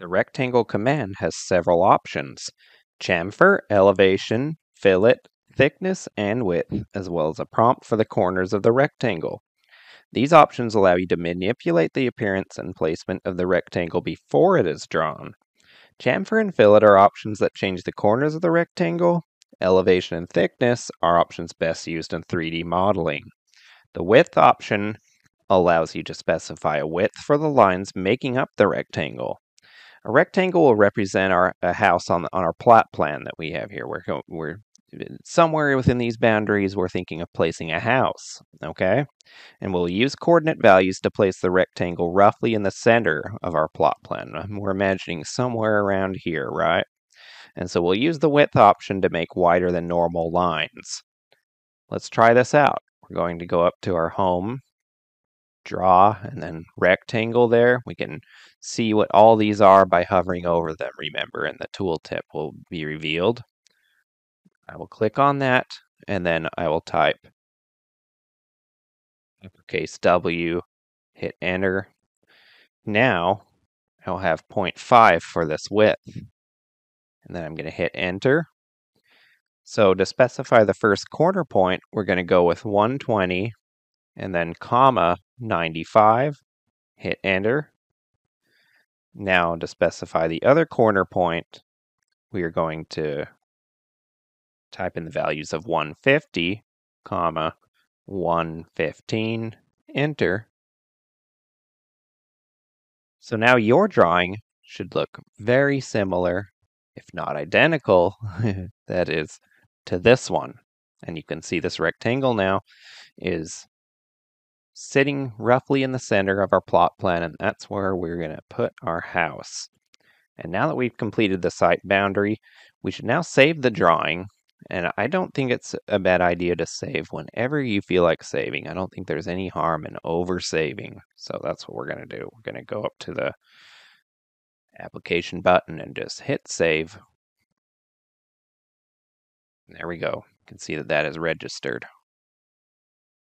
The rectangle command has several options: chamfer, elevation, fillet, thickness, and width, as well as a prompt for the corners of the rectangle. These options allow you to manipulate the appearance and placement of the rectangle before it is drawn. Chamfer and fillet are options that change the corners of the rectangle. Elevation and thickness are options best used in 3D modeling. The width option allows you to specify a width for the lines making up the rectangle. A rectangle will represent a house on our plot plan that we have here. We're somewhere within these boundaries, we're thinking of placing a house, okay? And we'll use coordinate values to place the rectangle roughly in the center of our plot plan. We're imagining somewhere around here, right? And so we'll use the width option to make wider than normal lines. Let's try this out. We're going to go up to our home, draw, and then rectangle there. We can see what all these are by hovering over them, remember, and the tooltip will be revealed. I will click on that, and then I will type uppercase W, hit enter. Now I'll have 0.5 for this width, and then I'm going to hit enter. So to specify the first corner point, we're going to go with 120 and then comma 95, hit enter. Now to specify the other corner point, we are going to type in the values of 150, comma 115, enter. So now your drawing should look very similar, if not identical, that is, to this one. And you can see this rectangle now is sitting roughly in the center of our plot plan, and that's where we're going to put our house. And now that we've completed the site boundary, we should now save the drawing. And I don't think it's a bad idea to save whenever you feel like saving. I don't think there's any harm in over-saving. So that's what we're going to do. We're going to go up to the application button and just hit save. There we go. You can see that that is registered.